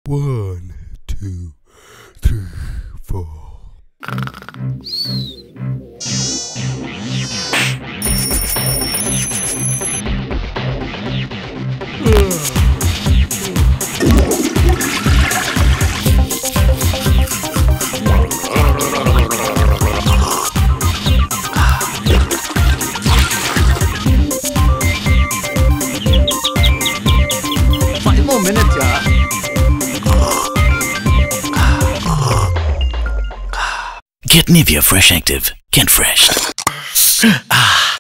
1, 2, 3, 4. Five more minutes, yeah. Get NIVEA Fresh Active. Get fresh. Ah.